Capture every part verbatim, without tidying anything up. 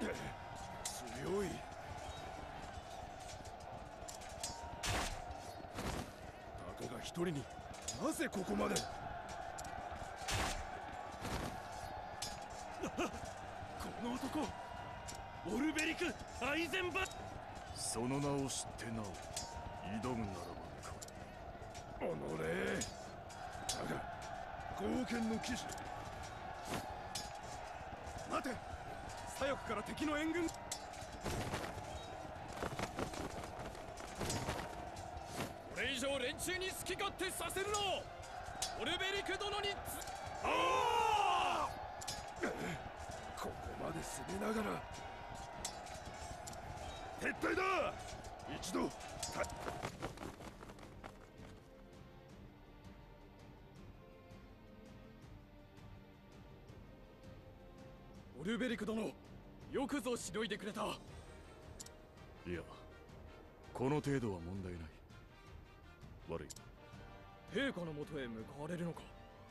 強い。たかが一人になぜここまで。この男、オルベリク・アイゼンバ。 その名を知ってなお挑むならばおのれ。だが剛健の騎士。待て、左翼から敵の援軍。これ以上連中に好き勝手させるのオルベリク殿につ。ああここまで攻めながら撤退だ。一度オルベリク殿、よくぞしのいでくれた。 いや、この程度は問題ない。悪い。 陛下のもとへ向かわれるのか。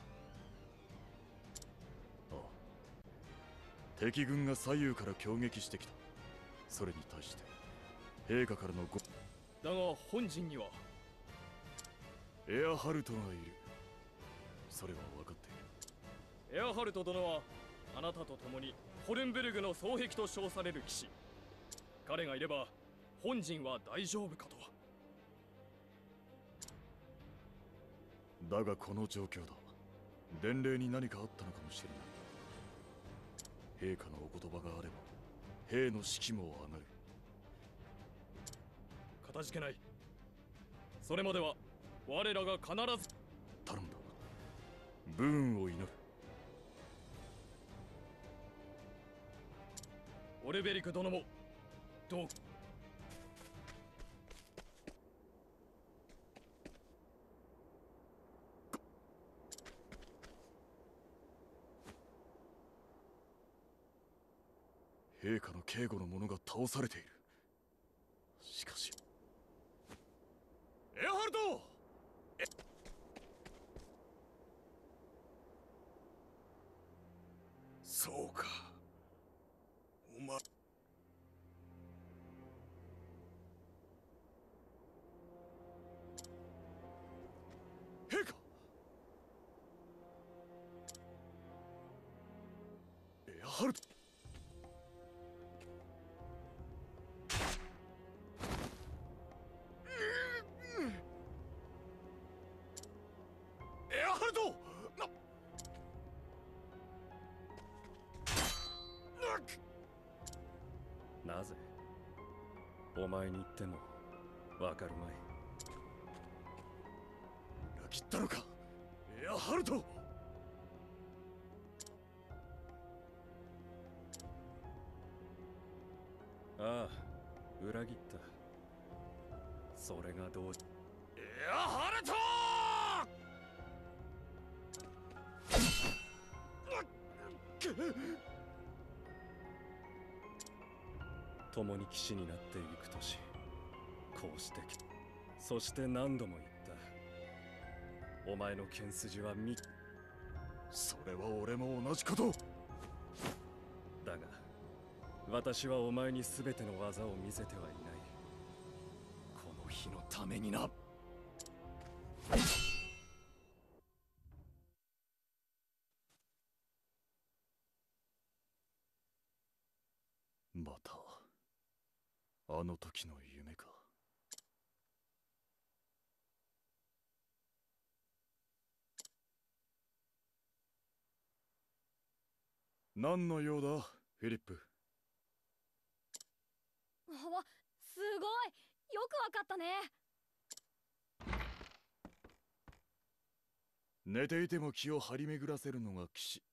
ああ、敵軍が左右から攻撃してきた。それに対して陛下からのごだが本陣にはエアハルトがいる。それは分かっている。 エアハルト殿はあなたと共にホルンブルグの双璧と称される騎士。彼がいれば本陣は大丈夫かと。 だがこの状況だ。伝令に何かあったのかもしれない。陛下のお言葉があれば兵の士気も上がる。 かたじけない。それまでは我らが必ず頼んだ。武運を祈る。 オルベリク殿もどう。 陛下の警護の者が倒されている。しかしエアハルト。そうか、お前。陛下。 エアハルト。 エアハルトな。 なぜお前に言ってもわかるまい。 裏切ったのかエアハルト。 ああ、裏切った。それがどう。 エアハルト。 共に騎士になっていく年、こうしてき、そして何度も言った。お前の剣筋はみ。 それは俺も同じこと。 だが私はお前に全ての技を見せてはいない。この日のためにな。 またあの時の夢か。何の用だフィリップ。 わ、すごい、よくわかったね。 寝ていても気を張り巡らせるのが騎士。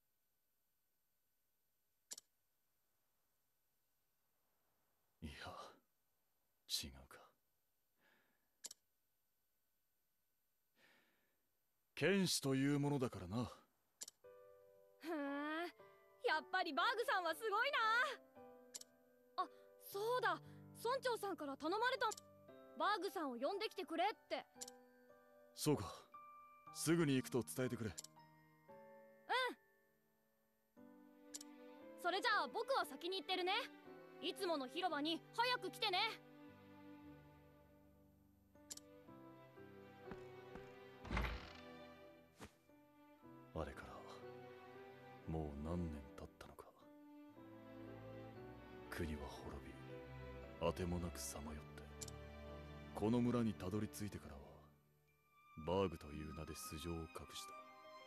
いや、違うか。剣士というものだからな。 ふーん、やっぱりバーグさんはすごいな。あ、そうだ、村長さんから頼まれた。バーグさんを呼んできてくれって。 そうか、すぐに行くと伝えてくれ。 うん。それじゃあ僕は先に行ってるね。 いつもの広場に早く来てね。 あれからもう何年経ったのか。国は滅び、あてもなくさまよって、この村にたどり着いてからはバーグという名で素性を隠した。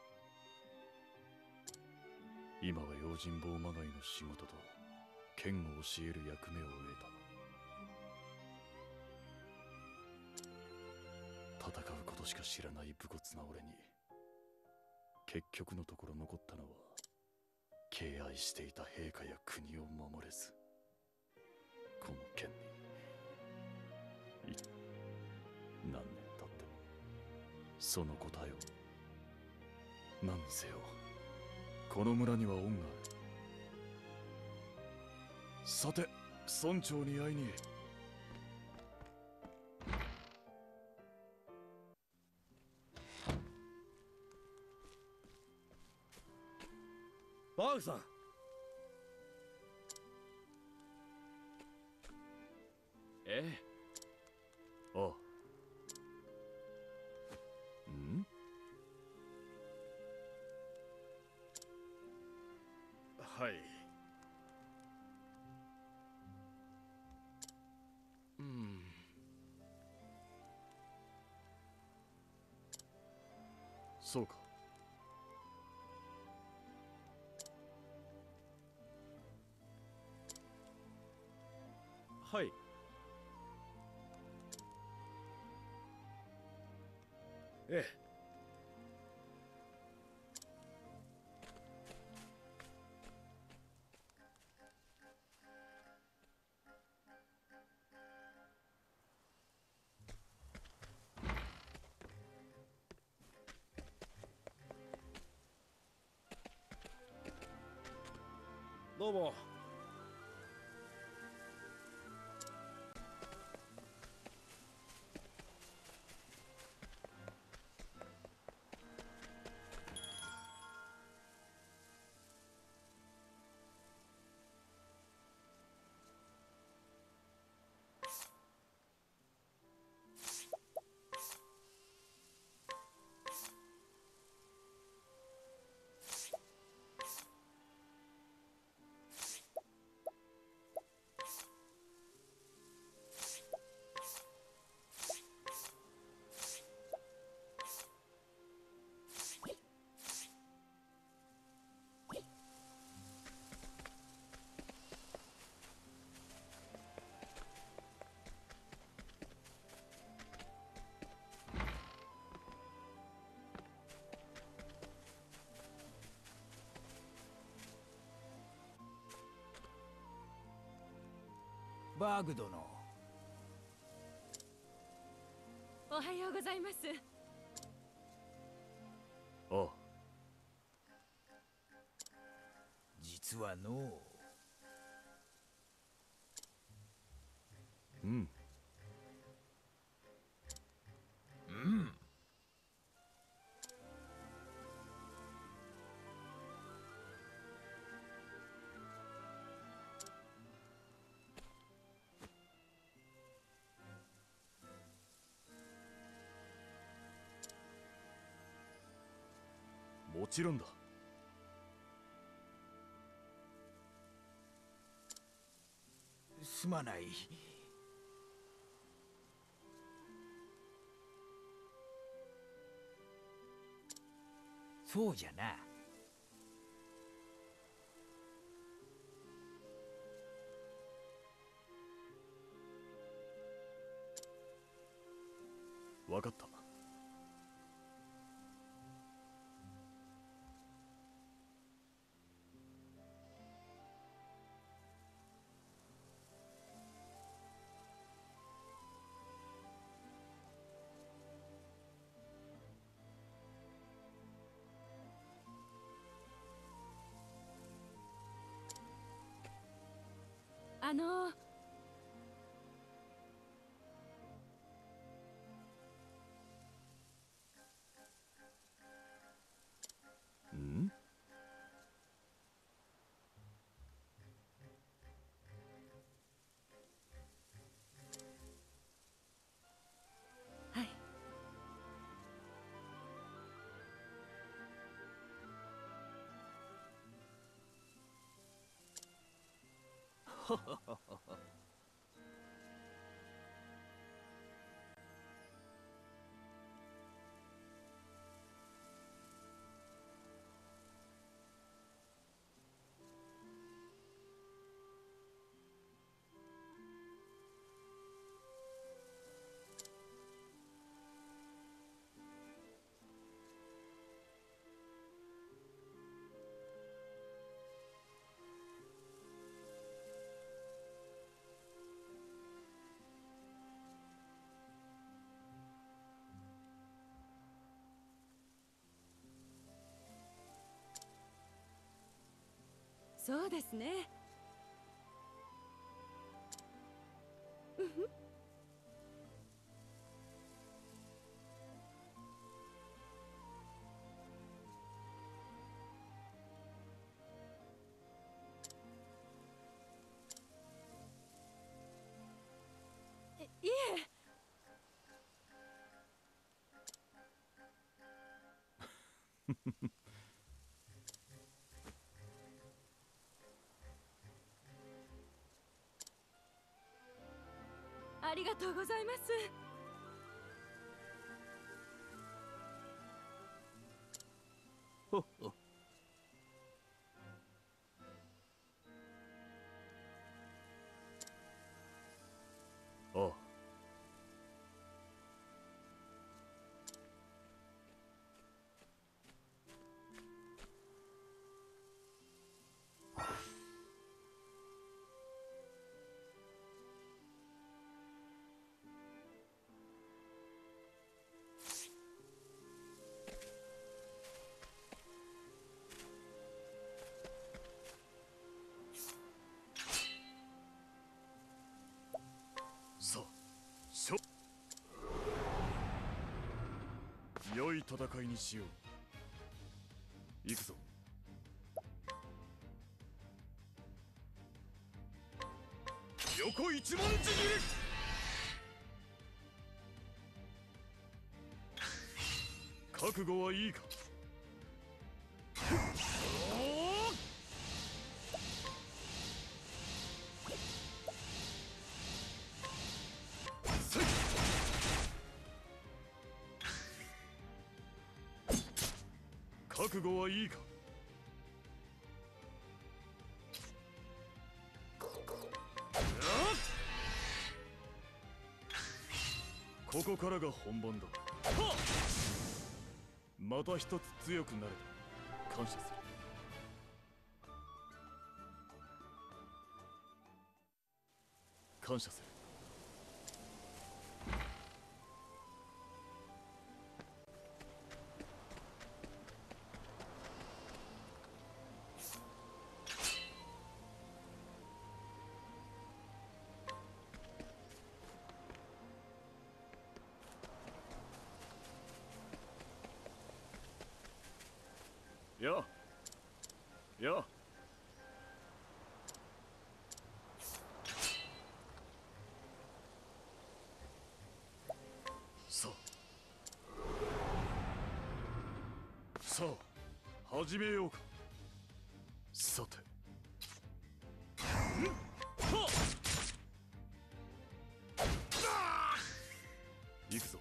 今は用心棒まがいの仕事と剣を教える役目を得た。戦うことしか知らない武骨な俺に結局のところ残ったのは、敬愛していた陛下や国を守れず、この剣にい何年経ってもその答えを。何にせよこの村には恩がある。さて村長に会いに。 バーグさん。 ええ。ああ。ん？ はい。 うん。そうか。 はい。ええ。どうも。 バーグ殿。 おはようございます。 ああ。 実はのう。うん。 うん。 もちろんだ。 すまない。そうじゃな。 わかった。 あのん？ そうですね。うんふん。いいえ。ありがとうございます。 ほっほ。 ああ。さあ、しょ良い戦いにしよう。行くぞ。横一文字切り。覚悟はいいか。覚悟はいいか。ここからが本番だ。また一つ強くなれた。感謝する。感謝する。やあやあ。さあさあ始めようか。さて行くぞ。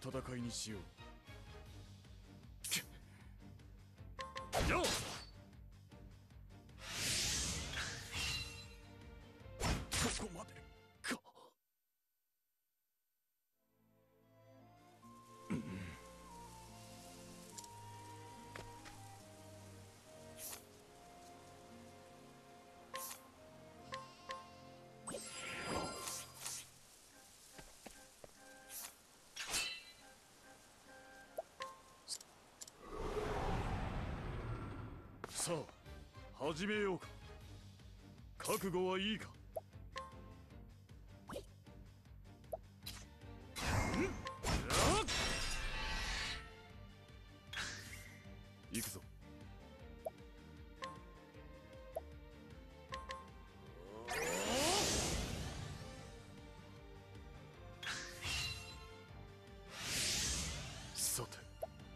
戦いにしよう。よっ、ここまでか。さあ始めようか。覚悟はいいか。行くぞ。さて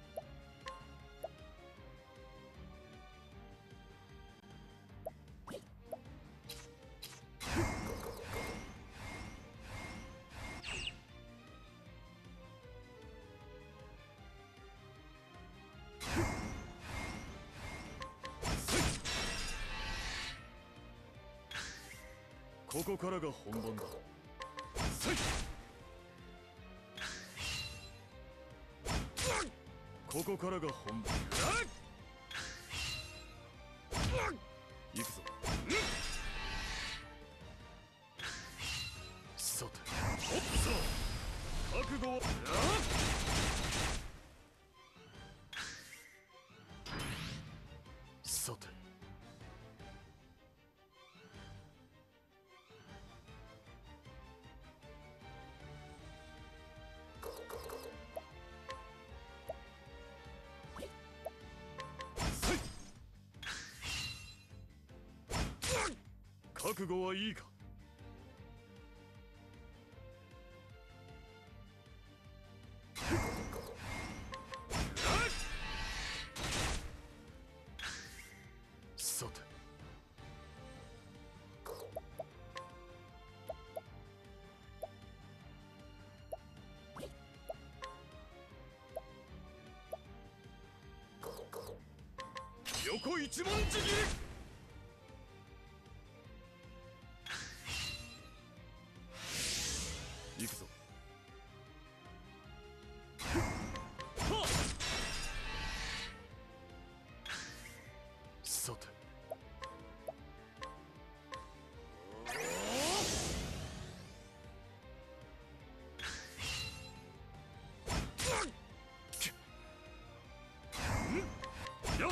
ここからが本番だ。せい、ここからが本番。行くぞ。さて、おっさ、覚悟は。さて覚悟はいいか。さて横一文字切り。行くぞ。さてよっ、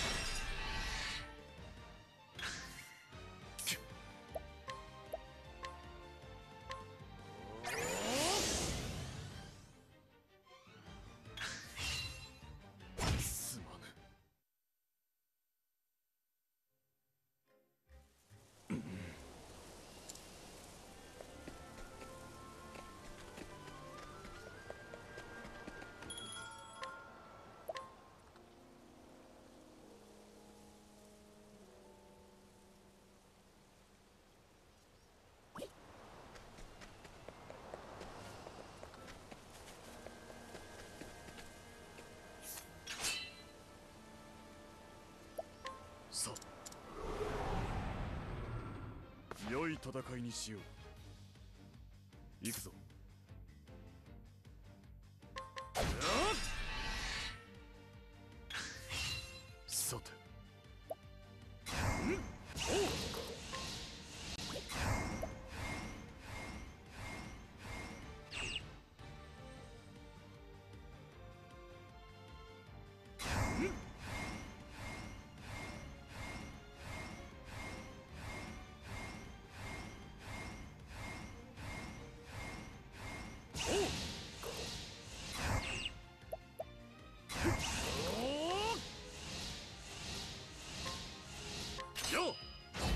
すまぬ。さあ良い戦いにしよう。行くぞ。さておう、よっ、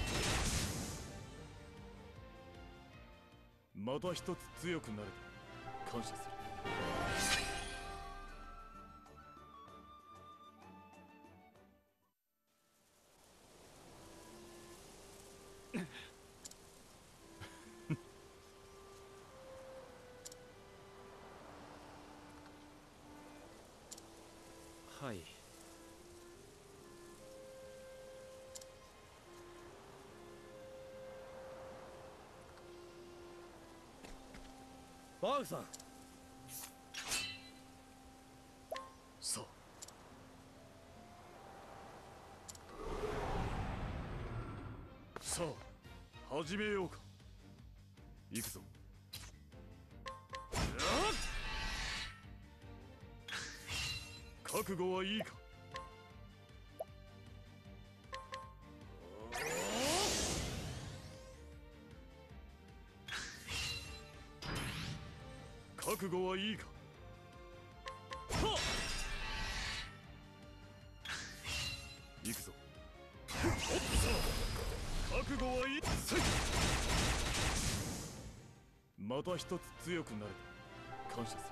また一つ強くなれた。感謝する。 バーグさん。 さあさあ始めようか。行くぞ。覚悟はいいか。覚悟はいいか。行くぞ。覚悟はいい。また一つ強くなれた。感謝する。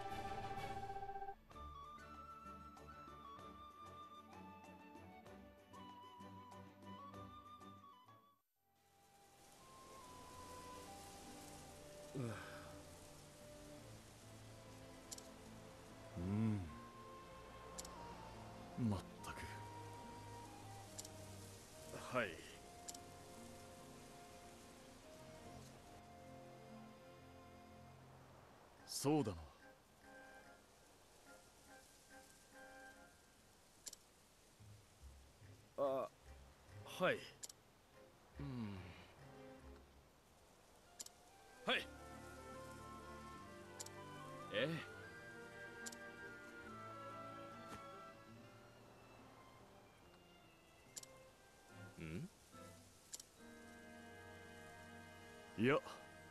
うんまったく。 はい。 そうだな。 あ、はい。 うんはい。ええ。ん？ いや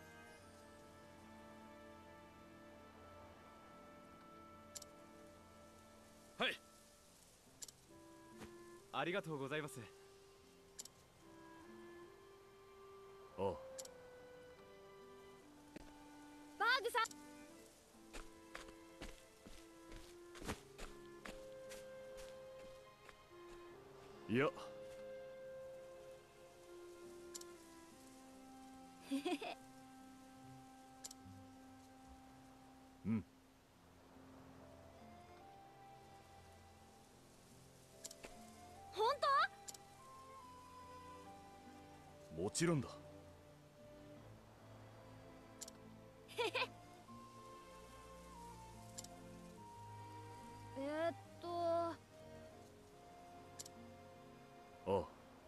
はい。 ありがとうございます。 ああバーグさん。 いやうん本当？ もちろんだ。 えー、っとああ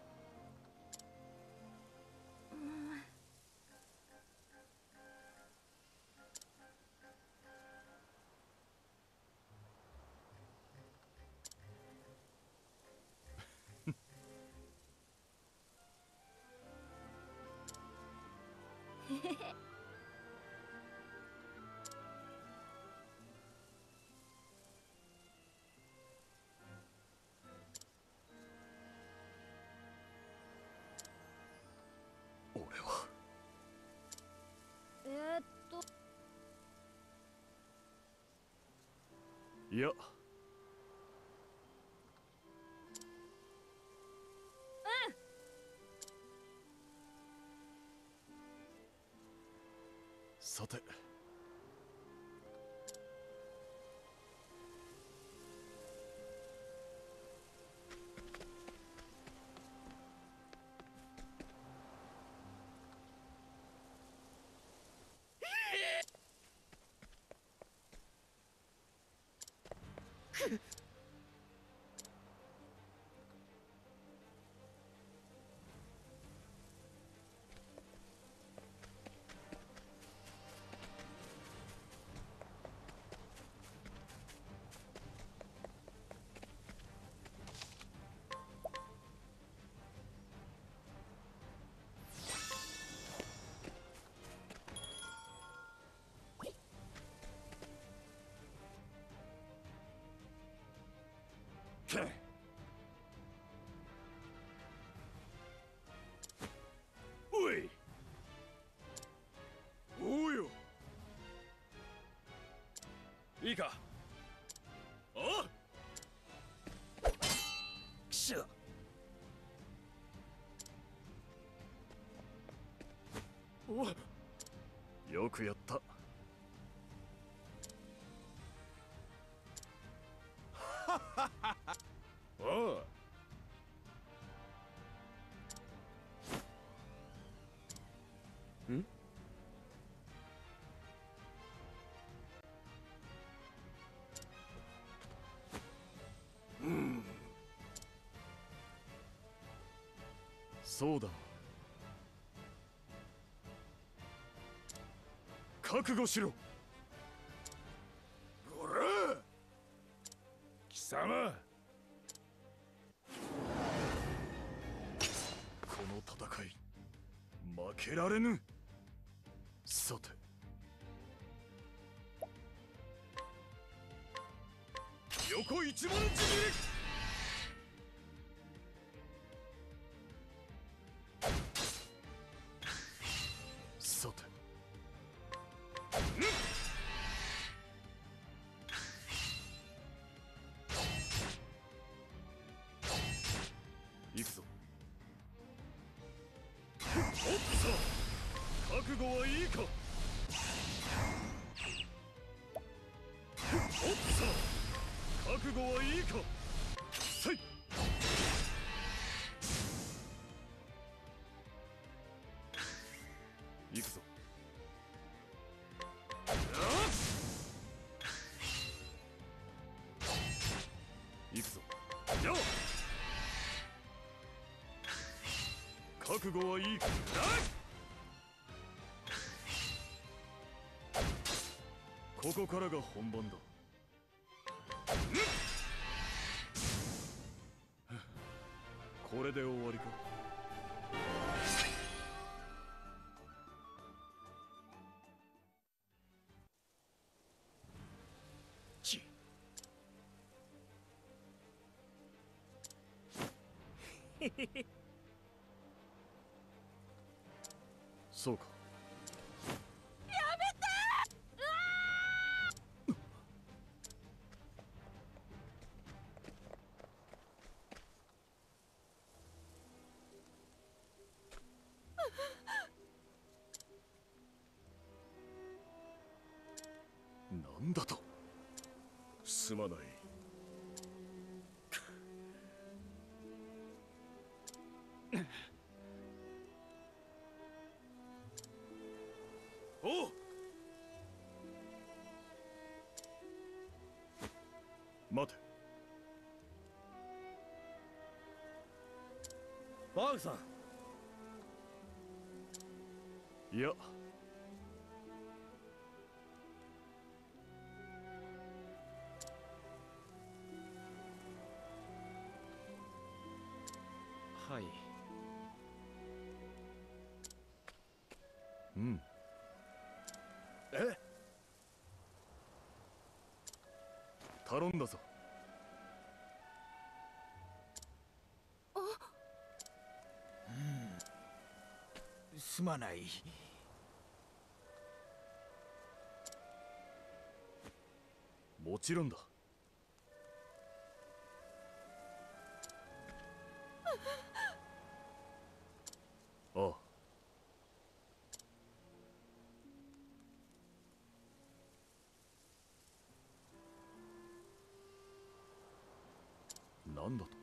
俺はえー、っといやさておいおうよ。 いいか。 あくしゃお。 よくやった。 おう。ん？ そうだな。覚悟しろ。 おら貴様、 この戦い負けられぬ。さて横一文字切り。さて行くぞ。おっさ、覚悟はいいか。おっさ、覚悟はいいか。せい。行くぞ。行くぞ。よっ。覚悟はいいか。ここからが本番だ。これで終わりか。 ちそうか。なんだと。 すまない。おう、 待て。 バーグさん、 いや、 はい。 うん。 え、 頼んだぞ。 すまない。 もちろんだ。ああ。なんだと。